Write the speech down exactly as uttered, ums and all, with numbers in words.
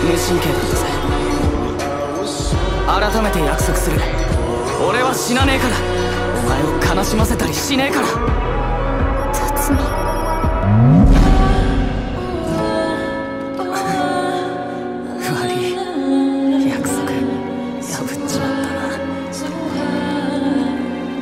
無神経だったぜ。改めて約束する。俺は死なねえから。お前を悲しませたりしねえから。 辰巳。 悪い。